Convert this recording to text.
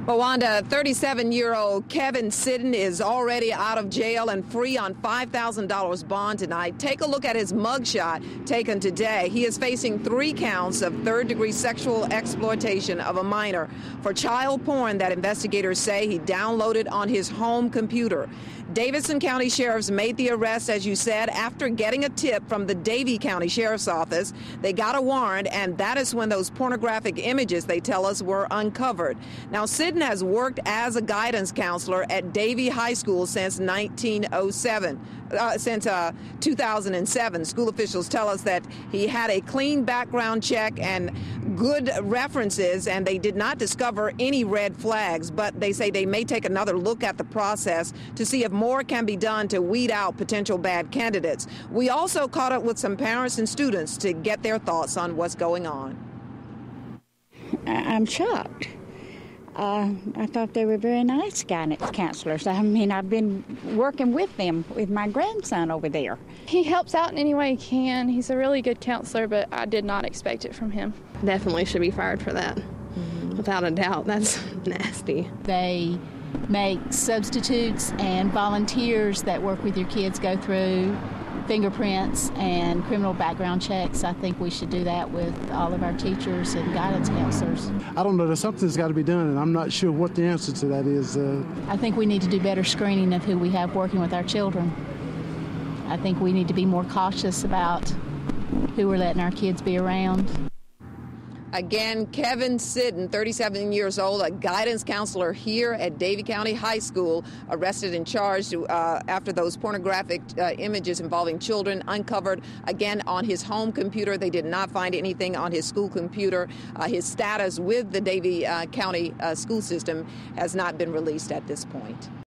Well, Wanda, 37-year-old Kevin Sidden is already out of jail and free on $5,000 bond tonight. Take a look at his mugshot taken today. He is facing 3 counts of third-degree sexual exploitation of a minor for child porn that investigators say he downloaded on his home computer. Davidson County sheriffs made the arrest, as you said, after getting a tip from the Davie County Sheriff's Office. They got a warrant, and that is when those pornographic images, they tell us, were uncovered. Now, Sidden has worked as a guidance counselor at Davie High School since 2007. School officials tell us that he had a clean background check and good references, and they did not discover any red flags, but they say they may take another look at the process to see if more can be done to weed out potential bad candidates. We also caught up with some parents and students to get their thoughts on what's going on. I'm shocked. I thought they were very nice guidance counselors. I mean, I've been working with them, with my grandson over there. He helps out in any way he can. He's a really good counselor, but I did not expect it from him. Definitely should be fired for that. Without a doubt. That's nasty. They make substitutes and volunteers that work with your kids go through fingerprints and criminal background checks. I think we should do that with all of our teachers and guidance counselors. I don't know, something's got to be done, and I'm not sure what the answer to that is. I think we need to do better screening of who we have working with our children. I think we need to be more cautious about who we're letting our kids be around. Again, Kevin Sidden, 37 years old, a guidance counselor here at Davie County High School, arrested and charged after those pornographic images involving children uncovered, again, on his home computer. They did not find anything on his school computer. His status with the Davie County school system has not been released at this point.